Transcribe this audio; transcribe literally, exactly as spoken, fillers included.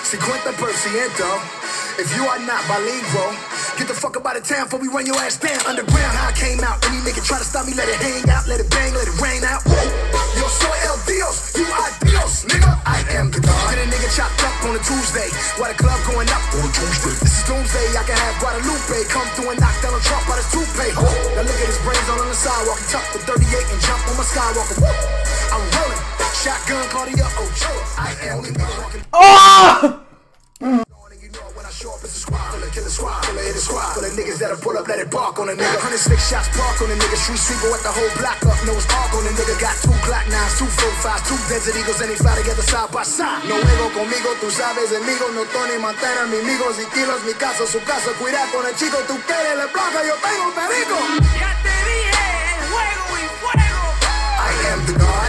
cincuenta por ciento. If you are not bilingual, get the fuck up out of town before we run your ass down. Underground, how I came out. Any nigga try to stop me, let it hang out, let it bang, let it rain out. Yo soy el Dios, you are Dios, nigga. I am the God. Get a nigga chopped up on a Tuesday, while the club going up on a Tuesday. This is doomsday, I can have Guadalupe come through and knock Donald Trump out his toupee. Now look at his brains all on the sidewalk, he tuck the thirty-eight and jump on my Skywalker. I'm rolling, shotgun, Cartier, Ochoa. I am the nigga walking. Oh! Kill a squad, full of hit a squad, full of niggas that'll pull up, let it bark on a nigga. Hundred six shots park on a nigga, street sweeper with the whole block up, nose arc on a nigga. Got two Glock nines, two four fives, two Desert Eagles, and they fly together side by side. No juego conmigo, tú sabes, amigo, no Tony Montana, mi amigos y kilos, mi casa, su casa, cuida con el chico, tú quieres la placa, yo tengo perico. Ya te dije, el juego y fuego. I am the God.